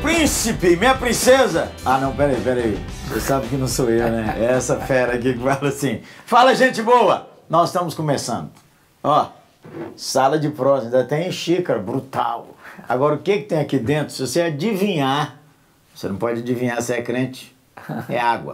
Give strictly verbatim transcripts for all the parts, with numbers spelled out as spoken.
príncipe, minha princesa. Ah, não, peraí, peraí. Você sabe que não sou eu, né? É essa fera aqui que fala assim. Fala, gente boa! Nós estamos começando. Ó, sala de prosa, ainda tem xícara, brutal. Agora, o que que tem aqui dentro? Se você adivinhar, você não pode adivinhar se é crente, é água.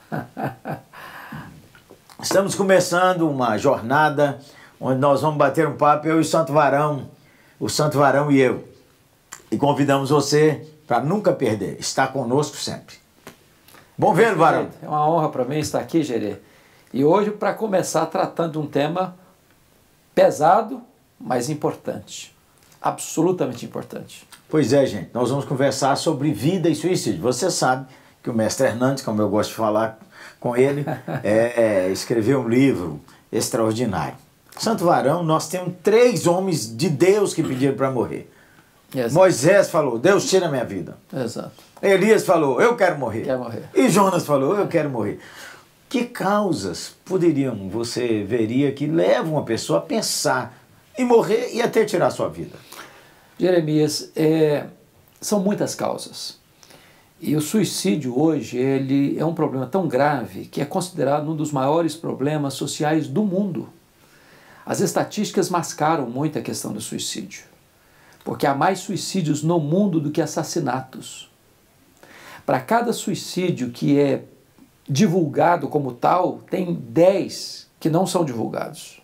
Estamos começando uma jornada onde nós vamos bater um papo, eu e o Santo Varão, o Santo Varão e eu. E convidamos você para nunca perder, estar conosco sempre. Bom ver, Varão. É uma honra para mim estar aqui, Gerê. E hoje, para começar, tratando de um tema pesado, mas importante. Absolutamente importante. Pois é, gente. Nós vamos conversar sobre vida e suicídio. Você sabe que o mestre Hernandes, como eu gosto de falar com ele, é, escreveu um livro extraordinário. Santo Varão, nós temos três homens de Deus que pediram para morrer. Exato. Moisés falou, Deus tira a minha vida. Exato. Elias falou, eu quero morrer. Quer morrer. E Jonas falou, eu quero morrer. Que causas poderiam, você veria, que levam uma pessoa a pensar em morrer e até tirar a sua vida? Jeremias, é, são muitas causas. E o suicídio hoje ele é um problema tão grave que é considerado um dos maiores problemas sociais do mundo. As estatísticas mascaram muito a questão do suicídio, porque há mais suicídios no mundo do que assassinatos. Para cada suicídio que é divulgado como tal, tem dez que não são divulgados.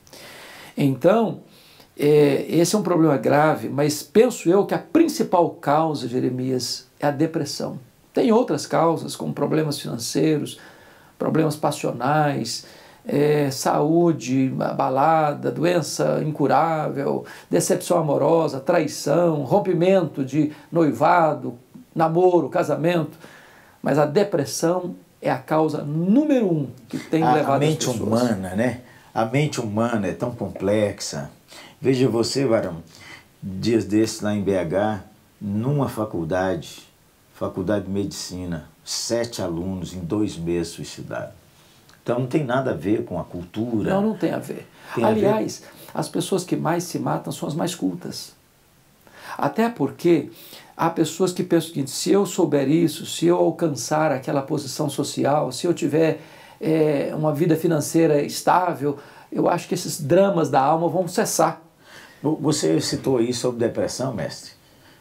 Então, é, esse é um problema grave, mas penso eu que a principal causa, Jeremias, é a depressão. Tem outras causas, como problemas financeiros, problemas passionais, é, saúde abalada, doença incurável, decepção amorosa, traição, rompimento de noivado, namoro, casamento. Mas a depressão é a causa número um que tem a, levado a mente as pessoas. humana, né? A mente humana é tão complexa. Veja você, Varão, dias desses lá em B H, numa faculdade, faculdade de medicina, sete alunos em dois meses suicidaram. Então não tem nada a ver com a cultura. Não, não tem a ver. Tem a Aliás, ver? as pessoas que mais se matam são as mais cultas. Até porque há pessoas que pensam o seguinte, se eu souber isso, se eu alcançar aquela posição social, se eu tiver é, uma vida financeira estável, eu acho que esses dramas da alma vão cessar. Você citou aí sobre depressão, mestre.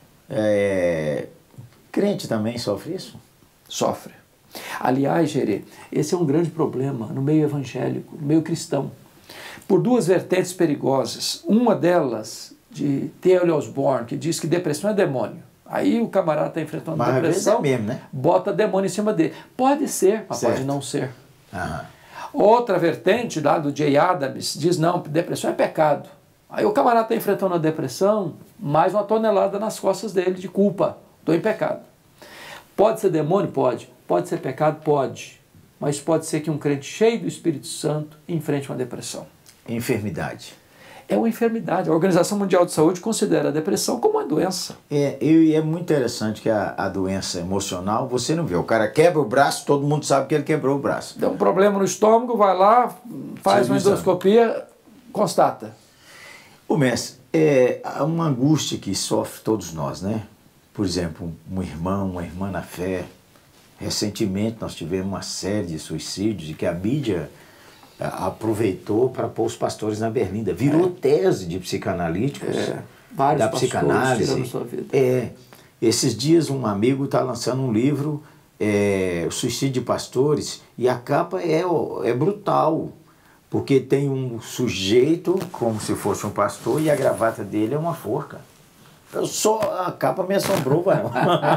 É, crente também sofre isso? Sofre. Aliás, Gerê, esse é um grande problema no meio evangélico, no meio cristão, por duas vertentes perigosas. Uma delas, de T L Osborne, que diz que depressão é demônio. Aí o camarada está enfrentando mas depressão, é mesmo, né? bota demônio em cima dele. Pode ser, mas certo. pode não ser. Aham. Outra vertente, lá do Jay Adams, diz não, depressão é pecado. Aí o camarada está enfrentando a depressão, mais uma tonelada nas costas dele de culpa, estou em pecado. Pode ser demônio? Pode. Pode ser pecado? Pode. Mas pode ser que um crente cheio do Espírito Santo enfrente uma depressão. Enfermidade. É uma enfermidade. A Organização Mundial de Saúde considera a depressão como uma doença. É, e é muito interessante que a, a doença emocional, você não vê. O cara quebra o braço, todo mundo sabe que ele quebrou o braço. Deu um problema no estômago, vai lá, faz Sim, uma endoscopia, constata. O mestre, é uma angústia que sofre todos nós, né? Por exemplo, um irmão, uma irmã na fé. Recentemente nós tivemos uma série de suicídios e que a mídia aproveitou para pôr os pastores na berlinda. Virou é. tese de psicanalíticos, é. Vários da psicanálise. Sua vida. É. Esses dias um amigo está lançando um livro, é, O Suicídio de Pastores, e a capa é, é brutal, porque tem um sujeito como se fosse um pastor e a gravata dele é uma forca. Eu só, a capa me assombrou, Varão.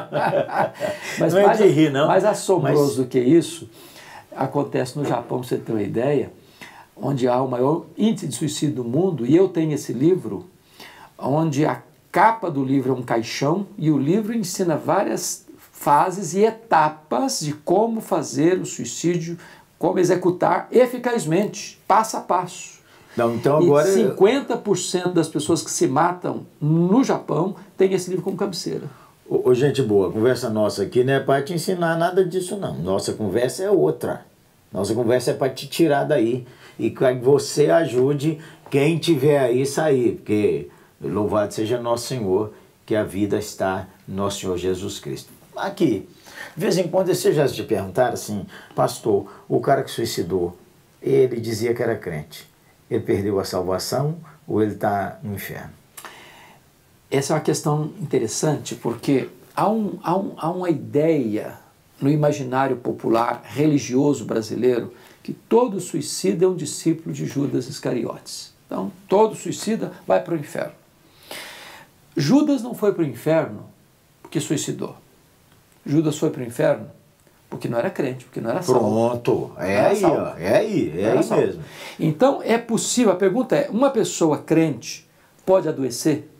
Mas não é mais, de rir, não. Mais assombroso Mas... do que isso, acontece no Japão, para você ter uma ideia, onde há o maior índice de suicídio do mundo, e eu tenho esse livro, onde a capa do livro é um caixão, e o livro ensina várias fases e etapas de como fazer o suicídio, como executar eficazmente, passo a passo. Não, então agora... E cinquenta por cento das pessoas que se matam no Japão têm esse livro como cabeceira. Ô, ô, gente boa, a conversa nossa aqui não é para te ensinar nada disso, não. Nossa conversa é outra. Nossa conversa é para te tirar daí. E que você ajude quem tiver aí sair. Porque louvado seja nosso Senhor, que a vida está no nosso Senhor Jesus Cristo. Aqui, de vez em quando, vocês já te perguntaram assim, pastor, o cara que suicidou, ele dizia que era crente. Ele perdeu a salvação ou ele está no inferno? Essa é uma questão interessante, porque há, um, há, um, há uma ideia no imaginário popular religioso brasileiro que todo suicida é um discípulo de Judas Iscariotes. Então, todo suicida vai para o inferno. Judas não foi para o inferno porque suicidou. Judas foi para o inferno porque não era crente, porque não era salvo. Pronto, é aí, ó, é aí, é aí mesmo. Então, é possível, a pergunta é, uma pessoa crente pode adoecer?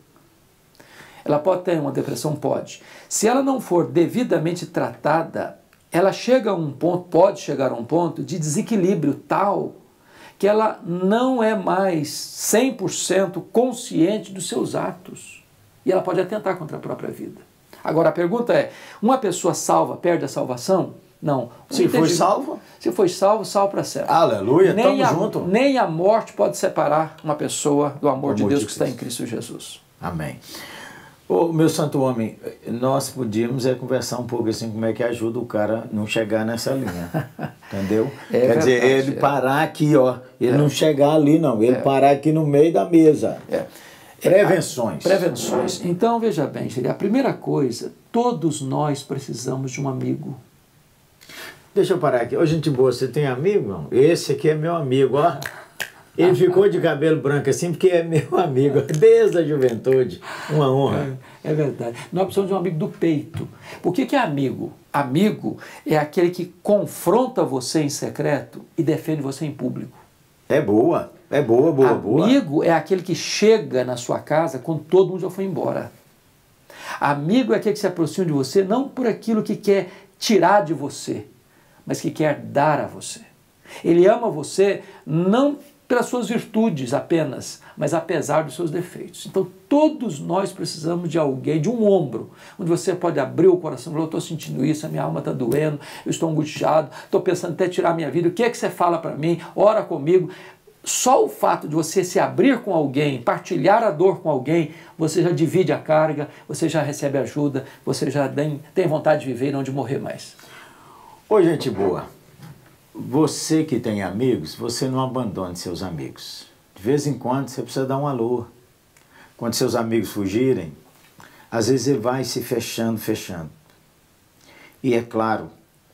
Ela pode ter uma depressão? Pode. Se ela não for devidamente tratada, ela chega a um ponto, pode chegar a um ponto de desequilíbrio tal que ela não é mais cem por cento consciente dos seus atos. E ela pode atentar contra a própria vida. Agora a pergunta é, uma pessoa salva perde a salvação? Não. Se foi salvo? Se foi salvo, salvo para sempre. Aleluia, nem tamo a, junto. Nem a morte pode separar uma pessoa do amor, amor de Deus de que está em Cristo Jesus. Amém. Ô, meu santo homem, nós podíamos é, conversar um pouco assim, como é que ajuda o cara não chegar nessa linha, entendeu? É Quer verdade, dizer, ele é. parar aqui, ó, ele é. não chegar ali não, ele é. parar aqui no meio da mesa. É. Prevenções. Prevenções. Então, veja bem, a primeira coisa, todos nós precisamos de um amigo. Deixa eu parar aqui. Ô, gente boa, você tem amigo, não? Esse aqui é meu amigo, ó. Ele ficou de cabelo branco assim porque é meu amigo, desde a juventude. Uma honra. É, é verdade. Nós precisamos de um amigo do peito. O que, que é amigo? Amigo é aquele que confronta você em secreto e defende você em público. É boa, é boa, boa, boa. Amigo é aquele que chega na sua casa quando todo mundo já foi embora. Amigo é aquele que se aproxima de você não por aquilo que quer tirar de você, mas que quer dar a você. Ele ama você não pelas suas virtudes apenas, mas apesar dos seus defeitos. Então todos nós precisamos de alguém, de um ombro, onde você pode abrir o coração e falar, eu estou sentindo isso, a minha alma está doendo, eu estou angustiado, estou pensando até tirar a minha vida, o que é que você fala para mim? Ora comigo. Só o fato de você se abrir com alguém, partilhar a dor com alguém, você já divide a carga, você já recebe ajuda, você já tem, tem vontade de viver e não de morrer mais. Ô, gente boa, você que tem amigos, você não abandone seus amigos. De vez em quando você precisa dar um alô. Quando seus amigos fugirem, às vezes ele vai se fechando, fechando. E é claro,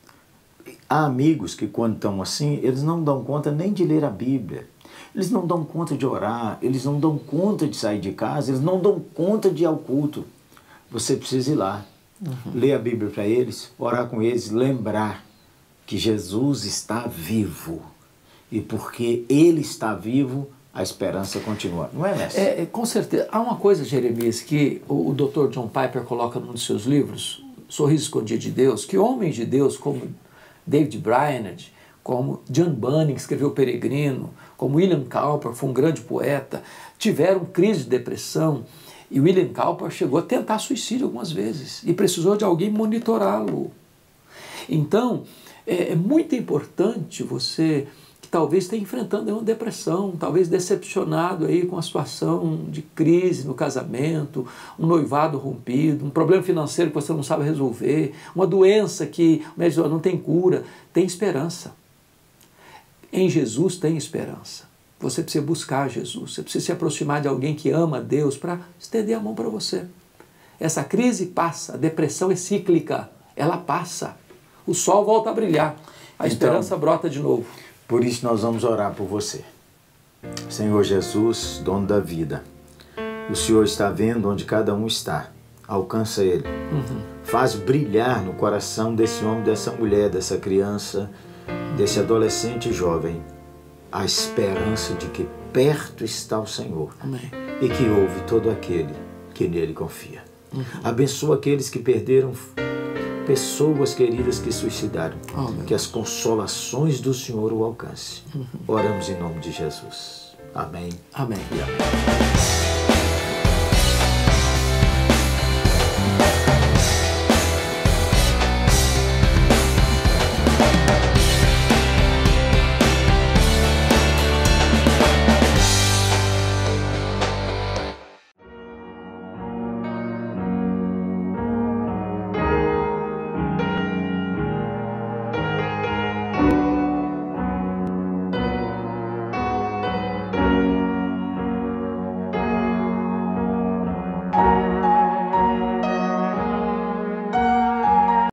há amigos que quando estão assim, eles não dão conta nem de ler a Bíblia. Eles não dão conta de orar, eles não dão conta de sair de casa, eles não dão conta de ir ao culto. Você precisa ir lá, uhum. ler a Bíblia para eles, orar com eles, lembrar que Jesus está vivo. E porque Ele está vivo, a esperança continua. Não é, mestre? É, é, com certeza. Há uma coisa, Jeremias, que o, o doutor John Piper coloca num dos seus livros, Sorriso Escondido de Deus, que homens de Deus como David Brainerd, como John Bunyan, que escreveu O Peregrino, como William Cowper, foi um grande poeta, tiveram crise de depressão, e William Cowper chegou a tentar suicídio algumas vezes, e precisou de alguém monitorá-lo. Então, é, é muito importante você, que talvez esteja enfrentando uma depressão, talvez decepcionado aí com a situação de crise no casamento, um noivado rompido, um problema financeiro que você não sabe resolver, uma doença que não tem cura, tem esperança. Em Jesus tem esperança. Você precisa buscar Jesus, você precisa se aproximar de alguém que ama a Deus para estender a mão para você. Essa crise passa, a depressão é cíclica, ela passa. O sol volta a brilhar, a então, esperança brota de novo. Por isso nós vamos orar por você. Senhor Jesus, dono da vida, o Senhor está vendo onde cada um está. Alcança ele. Uhum. Faz brilhar no coração desse homem, dessa mulher, dessa criança, desse adolescente jovem, a esperança de que perto está o Senhor. Amém. E que ouve todo aquele que nele confia. Uhum. Abençoa aqueles que perderam pessoas queridas que suicidaram. Amém. Que as consolações do Senhor o alcance. Uhum. Oramos em nome de Jesus. Amém. Amém. E amém.